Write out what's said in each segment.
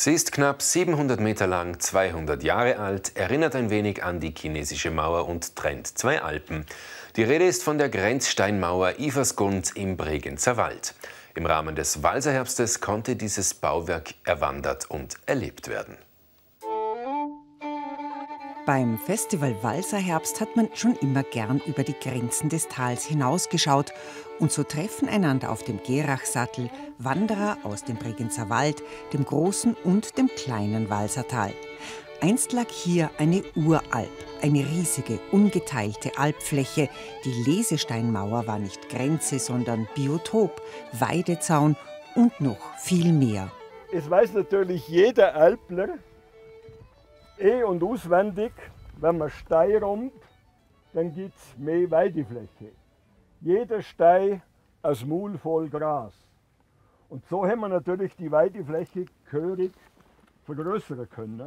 Sie ist knapp 700 Meter lang, 200 Jahre alt, erinnert ein wenig an die chinesische Mauer und trennt zwei Alpen. Die Rede ist von der Grenzsteinmauer Iversgund im Bregenzer Wald. Im Rahmen des Walserherbstes konnte dieses Bauwerk erwandert und erlebt werden. Beim Festival Walserherbst hat man schon immer gern über die Grenzen des Tals hinausgeschaut. Und so treffen einander auf dem Gerachsattel Wanderer aus dem Bregenzer Wald, dem großen und dem kleinen Walsertal. Einst lag hier eine Uralp, eine riesige, ungeteilte Alpfläche. Die Lesesteinmauer war nicht Grenze, sondern Biotop, Weidezaun und noch viel mehr. Es weiß natürlich jeder Alpler, und auswendig, wenn man Stein räumt, dann gibt es mehr Weidefläche. Jeder Stein ein Maul voll Gras. Und so haben wir natürlich die Weidefläche gehörig vergrößern können.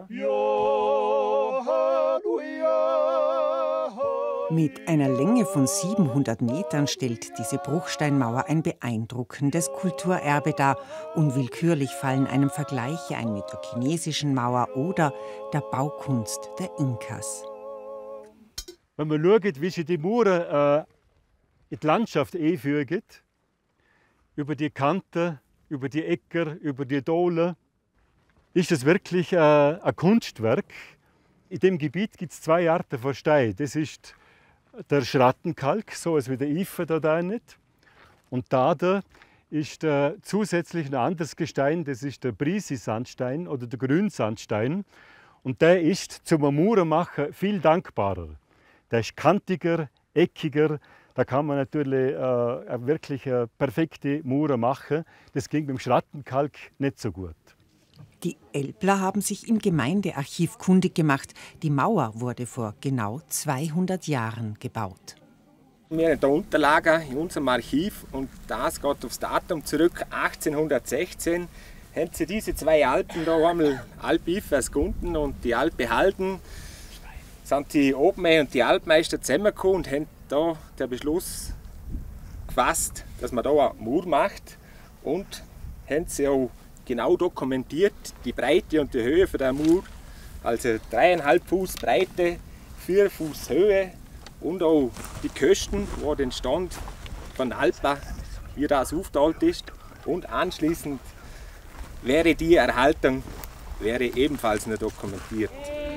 Mit einer Länge von 700 Metern stellt diese Bruchsteinmauer ein beeindruckendes Kulturerbe dar. Unwillkürlich fallen einem Vergleiche ein mit der chinesischen Mauer oder der Baukunst der Inkas. Wenn man schaut, wie sich die Mauern in die Landschaft einfügen, über die Kanten, über die Äcker, über die Dolen, ist das wirklich ein Kunstwerk. In dem Gebiet gibt es zwei Arten von Stein. Das ist der Schrattenkalk, so als wie der Ife da nicht. Und da ist zusätzlich ein anderes Gestein, das ist der Brisi-Sandstein oder der Grünsandstein. Und der ist zum Mauern machen viel dankbarer. Der ist kantiger, eckiger. Da kann man natürlich wirklich eine perfekte Mauer machen. Das ging beim Schrattenkalk nicht so gut. Die Elbler haben sich im Gemeindearchiv kundig gemacht. Die Mauer wurde vor genau 200 Jahren gebaut. Wir haben da Unterlagen in unserem Archiv und das geht aufs Datum zurück. 1816 haben sie diese zwei Alpen, da einmal Alp Iversgund und die Alpe Halden, sind die Obermeister und die Alpmeister zusammengekommen und haben da den Beschluss gefasst, dass man da eine Mauer macht und haben sie auch genau dokumentiert, die Breite und die Höhe von der Mauer, also 3,5 Fuß Breite, 4 Fuß Höhe und auch die Kosten, wo den Stand von Alpa, wie das aufgeteilt ist. Und anschließend wäre die Erhaltung ebenfalls noch dokumentiert.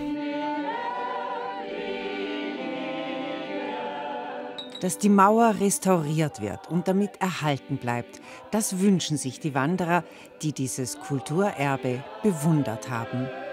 Dass die Mauer restauriert wird und damit erhalten bleibt, das wünschen sich die Wanderer, die dieses Kulturerbe bewundert haben.